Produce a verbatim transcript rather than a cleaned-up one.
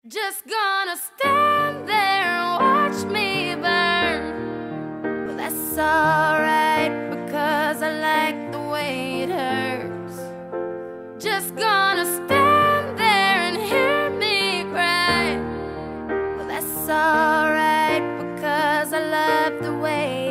Just gonna stand there and watch me burn. Well, that's alright, because I like the way it hurts. Just gonna stand there and hear me cry. Well, that's alright, because I love the way